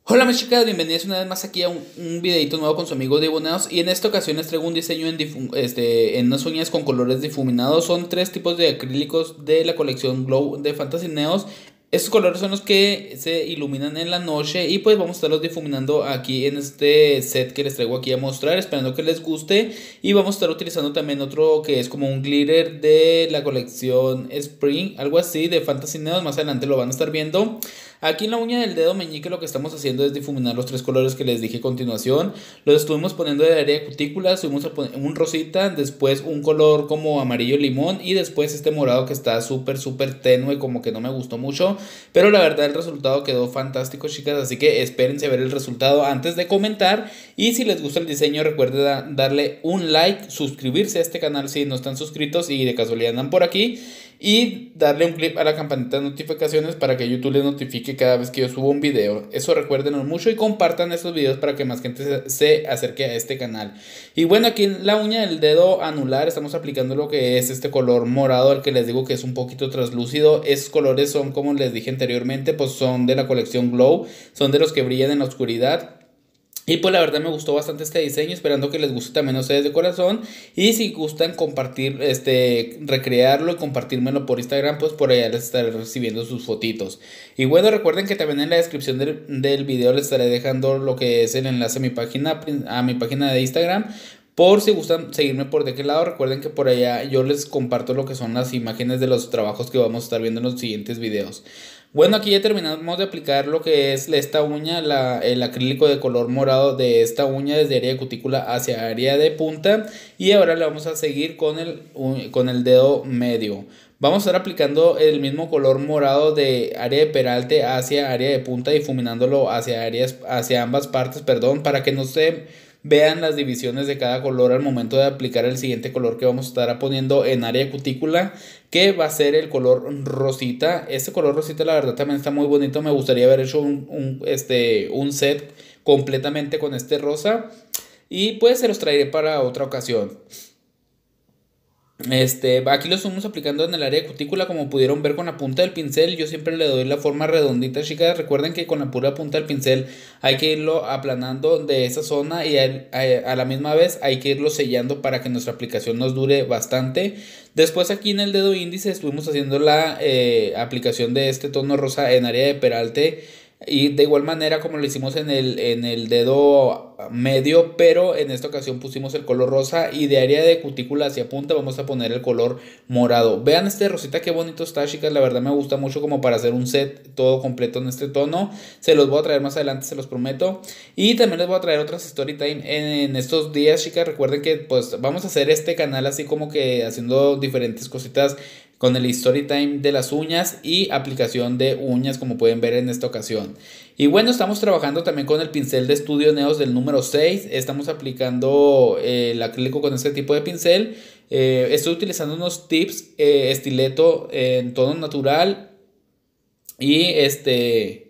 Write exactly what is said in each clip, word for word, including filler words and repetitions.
Hola mis chicas, bienvenidas una vez más aquí a un, un videito nuevo con su amigo Diboneos. Y en esta ocasión les traigo un diseño en, difu- este, en unas uñas con colores difuminados. Son tres tipos de acrílicos de la colección Glow de Fantasy Neos. Estos colores son los que se iluminan en la noche y pues vamos a estarlos difuminando aquí en este set que les traigo aquí a mostrar, esperando que les guste. Y vamos a estar utilizando también otro que es como un glitter de la colección Spring, algo así de Fantasy Neos. Más adelante lo van a estar viendo. Aquí en la uña del dedo meñique lo que estamos haciendo es difuminar los tres colores que les dije a continuación. Los estuvimos poniendo de área de cutícula, subimos a poner un rosita, después un color como amarillo limón y después este morado que está súper súper tenue, como que no me gustó mucho. Pero la verdad el resultado quedó fantástico, chicas, así que espérense ver el resultado antes de comentar. Y si les gusta el diseño recuerden da darle un like, suscribirse a este canal si no están suscritos y de casualidad andan por aquí. Y darle un clip a la campanita de notificaciones para que YouTube les notifique cada vez que yo subo un video. Eso recuérdenlo mucho y compartan estos videos para que más gente se, se acerque a este canal. Y bueno, aquí en la uña del dedo anular estamos aplicando lo que es este color morado, el que les digo que es un poquito translúcido. Esos colores son, como les dije anteriormente, pues son de la colección Glow, son de los que brillan en la oscuridad. Y pues la verdad me gustó bastante este diseño, esperando que les guste también a ustedes de corazón. Y si gustan compartir, este, recrearlo y compartírmelo por Instagram, pues por allá les estaré recibiendo sus fotitos. Y bueno, recuerden que también en la descripción del, del video les estaré dejando lo que es el enlace a mi página, a mi página de Instagram. Por si gustan seguirme por de aquel lado, recuerden que por allá yo les comparto lo que son las imágenes de los trabajos que vamos a estar viendo en los siguientes videos. Bueno, aquí ya terminamos de aplicar lo que es esta uña, la, el acrílico de color morado de esta uña desde área de cutícula hacia área de punta. Y ahora le vamos a seguir con el, con el dedo medio. Vamos a estar aplicando el mismo color morado de área de peralte hacia área de punta, difuminándolo hacia, áreas, hacia ambas partes, perdón, para que no se vean las divisiones de cada color al momento de aplicar el siguiente color que vamos a estar poniendo en área de cutícula, que va a ser el color rosita. Este color rosita la verdad también está muy bonito. Me gustaría haber hecho un, un, este, un set completamente con este rosa. Y pues se los traeré para otra ocasión. Este, aquí lo estamos aplicando en el área de cutícula, como pudieron ver con la punta del pincel. Yo siempre le doy la forma redondita, chicas. Recuerden que con la pura punta del pincel hay que irlo aplanando de esa zona y a, a, a la misma vez hay que irlo sellando para que nuestra aplicación nos dure bastante. Después aquí en el dedo índice estuvimos haciendo la eh, aplicación de este tono rosa en área de peralte. Y de igual manera como lo hicimos en el, en el dedo medio, pero en esta ocasión pusimos el color rosa y de área de cutícula hacia punta vamos a poner el color morado. Vean este rosita qué bonito está, chicas, la verdad me gusta mucho como para hacer un set todo completo en este tono. Se los voy a traer más adelante, se los prometo. Y también les voy a traer otras story time en, en estos días, chicas. Recuerden que pues vamos a hacer este canal así como que haciendo diferentes cositas con el story time de las uñas y aplicación de uñas, como pueden ver en esta ocasión. Y bueno, estamos trabajando también con el pincel de Estudio Neos del número seis. Estamos aplicando eh, el acrílico con este tipo de pincel. Eh, estoy utilizando unos tips eh, estileto en tono natural. Y este...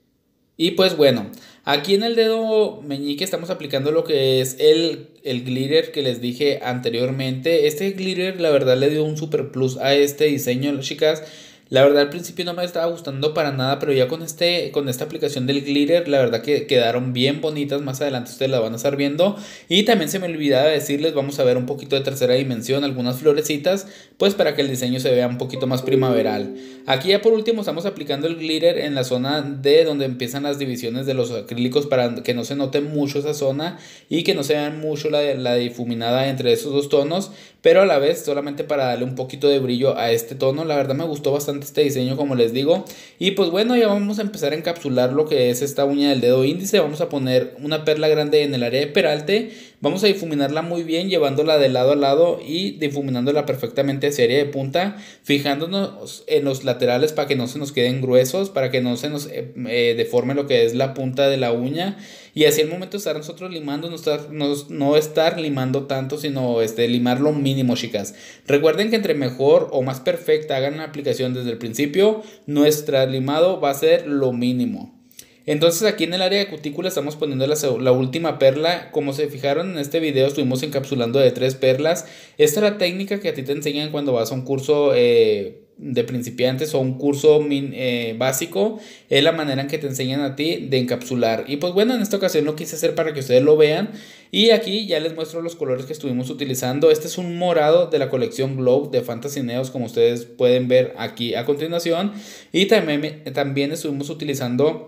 Y pues bueno, aquí en el dedo meñique estamos aplicando lo que es el, el glitter que les dije anteriormente. Este glitter la verdad le dio un super plus a este diseño, chicas. La verdad al principio no me estaba gustando para nada, pero ya con, este, con esta aplicación del glitter, la verdad que quedaron bien bonitas. Más adelante ustedes la van a estar viendo. Y también se me olvidaba decirles, vamos a ver un poquito de tercera dimensión, algunas florecitas, pues para que el diseño se vea un poquito más primaveral. Aquí ya por último estamos aplicando el glitter en la zona de donde empiezan las divisiones de los acrílicos, para que no se note mucho esa zona y que no se vean mucho la, la difuminada entre esos dos tonos, pero a la vez solamente para darle un poquito de brillo a este tono. La verdad me gustó bastante este diseño, como les digo. Y pues bueno, ya vamos a empezar a encapsular lo que es esta uña del dedo índice. Vamos a poner una perla grande en el área de peralte. Vamos a difuminarla muy bien, llevándola de lado a lado y difuminándola perfectamente hacia área de punta, fijándonos en los laterales para que no se nos queden gruesos, para que no se nos eh, eh, deforme lo que es la punta de la uña. Y así al momento de estar nosotros limando, no estar, no, no estar limando tanto, sino este, limar lo mínimo, chicas. Recuerden que entre mejor o más perfecta hagan la aplicación desde el principio, nuestro limado va a ser lo mínimo. Entonces aquí en el área de cutícula estamos poniendo la, la última perla. Como se fijaron en este video, estuvimos encapsulando de tres perlas. Esta es la técnica que a ti te enseñan cuando vas a un curso eh, de principiantes o un curso min- eh, básico, es la manera en que te enseñan a ti de encapsular. Y pues bueno, en esta ocasión lo quise hacer para que ustedes lo vean. Y aquí ya les muestro los colores que estuvimos utilizando. Este es un morado de la colección Glow de Fantasy Neos, como ustedes pueden ver aquí a continuación. Y también, también estuvimos utilizando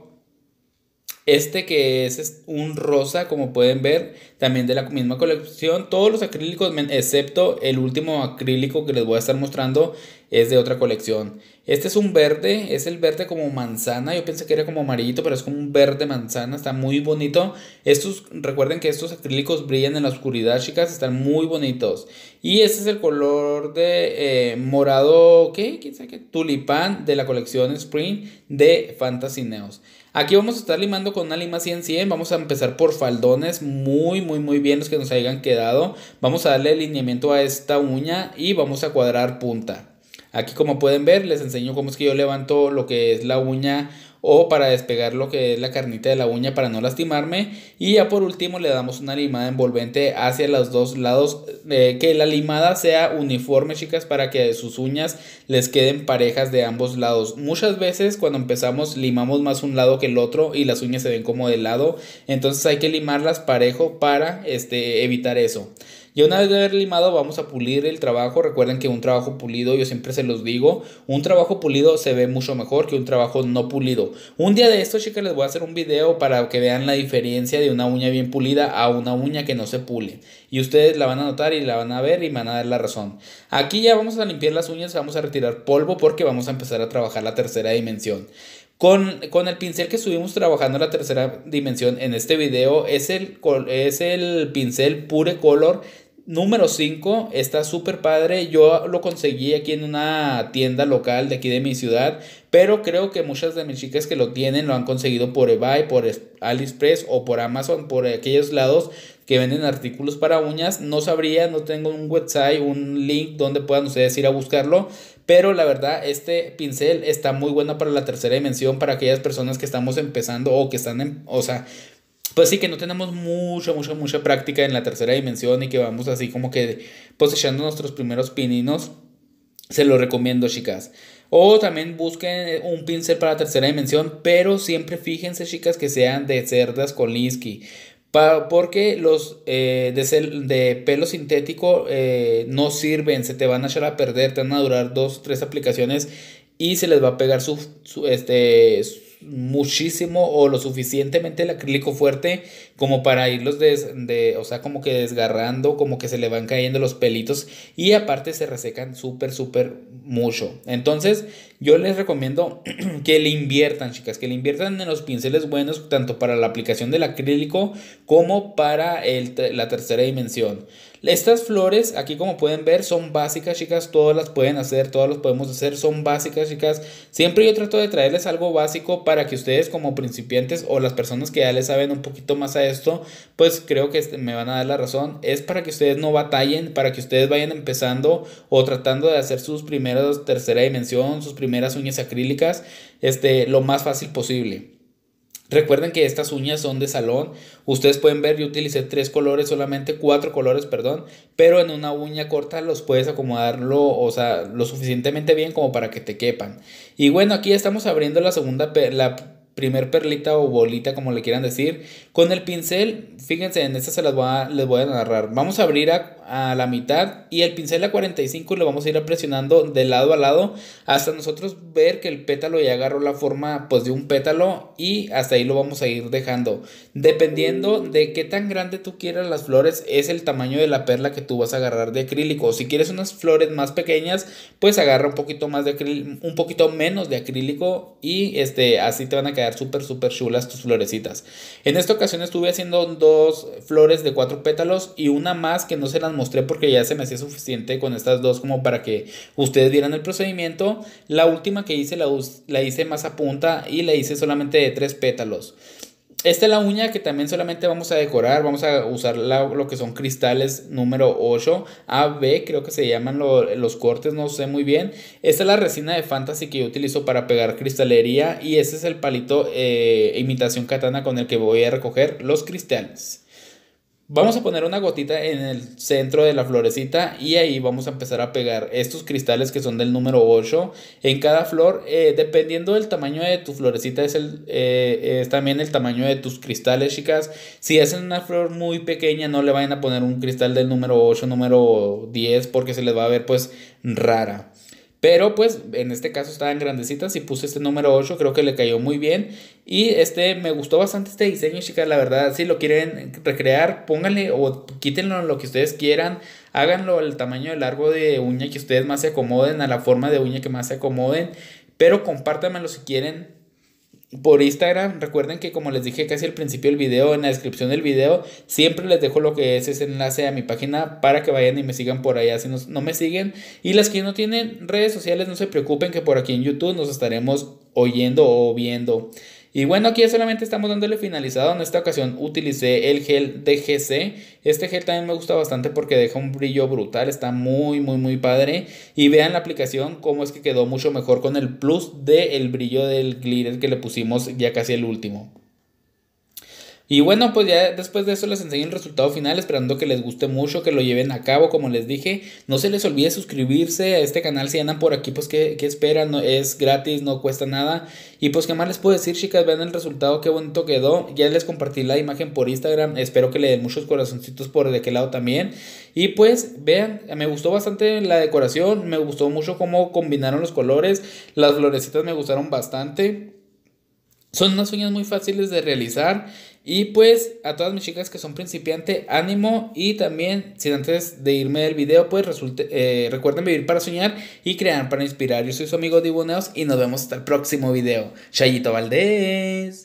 este que es es un rosa, como pueden ver, también de la misma colección. Todos los acrílicos, men- excepto el último acrílico que les voy a estar mostrando, es de otra colección. Este es un verde, es el verde como manzana. Yo pensé que era como amarillito, pero es como un verde manzana. Está muy bonito. Estos, recuerden que estos acrílicos brillan en la oscuridad, chicas. Están muy bonitos. Y este es el color de eh, morado, ¿qué? ¿Quién sabe qué? Tulipán de la colección Spring de Fantasy Neos. Aquí vamos a estar limando con una lima cien cien. Vamos a empezar por faldones muy muy muy bien los que nos hayan quedado. Vamos a darle alineamiento a esta uña y vamos a cuadrar punta. Aquí como pueden ver les enseño cómo es que yo levanto lo que es la uña o para despegar lo que es la carnita de la uña para no lastimarme. Y ya por último le damos una limada envolvente hacia los dos lados, eh, que la limada sea uniforme, chicas, para que sus uñas les queden parejas de ambos lados. Muchas veces cuando empezamos limamos más un lado que el otro y las uñas se ven como de lado, entonces hay que limarlas parejo para este, evitar eso. Y una vez de haber limado vamos a pulir el trabajo. Recuerden que un trabajo pulido, yo siempre se los digo, un trabajo pulido se ve mucho mejor que un trabajo no pulido. Un día de estos, chicas, les voy a hacer un video para que vean la diferencia de una uña bien pulida a una uña que no se pule. Y ustedes la van a notar y la van a ver y me van a dar la razón. Aquí ya vamos a limpiar las uñas, vamos a retirar polvo porque vamos a empezar a trabajar la tercera dimensión. Con, con el pincel que estuvimos trabajando la tercera dimensión en este video es el, es el pincel Pure Color número cinco. Está súper padre. Yo lo conseguí aquí en una tienda local de aquí de mi ciudad, pero creo que muchas de mis chicas que lo tienen lo han conseguido por eBay, por AliExpress o por Amazon, por aquellos lados que venden artículos para uñas. No sabría, no tengo un website, un link donde puedan ustedes ir a buscarlo, pero la verdad este pincel está muy bueno para la tercera dimensión, para aquellas personas que estamos empezando o que están en, o sea, pues sí, que no tenemos mucha, mucha, mucha práctica en la tercera dimensión y que vamos así como que pues echando nuestros primeros pininos. Se lo recomiendo, chicas. O también busquen un pincel para la tercera dimensión, pero siempre fíjense, chicas, que sean de cerdas Kolinsky. Pa- porque los eh, de, cel- de pelo sintético eh, no sirven, se te van a echar a perder, te van a durar dos o tres aplicaciones y se les va a pegar su, su, este, su- muchísimo o lo suficientemente el acrílico fuerte como para irlos des- de, o sea, como que desgarrando, como que se le van cayendo los pelitos y aparte se resecan súper, súper mucho. Entonces, yo les recomiendo que le inviertan, chicas, que le inviertan en los pinceles buenos, tanto para la aplicación del acrílico como para el, la tercera dimensión. Estas flores, aquí como pueden ver, son básicas, chicas, todas las pueden hacer, todas las podemos hacer, son básicas, chicas. Siempre yo trato de traerles algo básico para que ustedes como principiantes o las personas que ya les saben un poquito más a esto, pues creo que este- me van a dar la razón. Es para que ustedes no batallen, para que ustedes vayan empezando o tratando de hacer sus primeros tercera dimensión, sus primeras uñas acrílicas, este, lo más fácil posible. Recuerden que estas uñas son de salón. Ustedes pueden ver, yo utilicé tres colores, solamente cuatro colores, perdón. Pero en una uña corta los puedes acomodarlo, o sea, lo suficientemente bien como para que te quepan. Y bueno, aquí estamos abriendo la segunda, pe- la primer perlita o bolita, como le quieran decir. Con el pincel, fíjense, en esta se las voy a, les voy a narrar. Vamos a abrir a, a la mitad y el pincel a cuarenta y cinco lo vamos a ir presionando de lado a lado hasta nosotros ver que el pétalo ya agarró la forma pues de un pétalo y hasta ahí lo vamos a ir dejando. Dependiendo de qué tan grande tú quieras las flores, es el tamaño de la perla que tú vas a agarrar de acrílico. Si quieres unas flores más pequeñas, pues agarra un poquito más de acrílico, un poquito menos de acrílico y este, así te van a quedar súper súper chulas tus florecitas. En esta ocasión estuve haciendo dos flores de cuatro pétalos y una más que no se las mostré porque ya se me hacía suficiente con estas dos como para que ustedes vieran el procedimiento. La última que hice la, la hice más a punta y la hice solamente de tres pétalos. Esta es la uña que también solamente vamos a decorar. Vamos a usar la, lo que son cristales número ocho A B, creo que se llaman lo, los cortes, no sé muy bien. Esta es la resina de Fantasy que yo utilizo para pegar cristalería. Y este es el palito eh, imitación katana con el que voy a recoger los cristales. Vamos a poner una gotita en el centro de la florecita y ahí vamos a empezar a pegar estos cristales que son del número ocho en cada flor. Eh, dependiendo del tamaño de tu florecita es, el, eh, es también el tamaño de tus cristales, chicas. Si hacen una flor muy pequeña, no le vayan a poner un cristal del número ocho, número diez, porque se les va a ver pues rara. Pero pues en este caso estaban grandecitas y puse este número ocho, creo que le cayó muy bien. Y este me gustó bastante este diseño, chicas, la verdad. Si lo quieren recrear, pónganle o quítenlo lo que ustedes quieran. Háganlo al tamaño de largo de uña que ustedes más se acomoden, a la forma de uña que más se acomoden. Pero compártanmelo si quieren por Instagram. Recuerden que, como les dije casi al principio del video, en la descripción del video siempre les dejo lo que es ese enlace a mi página para que vayan y me sigan por allá si no, no me siguen. Y las que no tienen redes sociales, no se preocupen, que por aquí en YouTube nos estaremos oyendo o viendo. Y bueno, aquí ya solamente estamos dándole finalizado. En esta ocasión utilicé el gel de G C. Este gel también me gusta bastante porque deja un brillo brutal. Está muy, muy, muy padre. Y vean la aplicación cómo es que quedó mucho mejor con el plus del brillo del glitter que le pusimos ya casi el último. Y bueno, pues ya después de eso les enseño el resultado final, esperando que les guste mucho, que lo lleven a cabo, como les dije. No se les olvide suscribirse a este canal si andan por aquí, pues que, que esperan, no, es gratis, no cuesta nada. Y pues qué más les puedo decir, chicas, vean el resultado, qué bonito quedó. Ya les compartí la imagen por Instagram, espero que le den muchos corazoncitos por de aquel lado también. Y pues vean, me gustó bastante la decoración, me gustó mucho cómo combinaron los colores, las florecitas me gustaron bastante. Son unas uñas muy fáciles de realizar. Y pues a todas mis chicas que son principiantes, ánimo. Y también, sin antes de irme del video, pues resulte, eh, recuerden vivir para soñar y crear para inspirar. Yo soy su amigo Dibuneos y nos vemos hasta el próximo video. Chayito Valdés.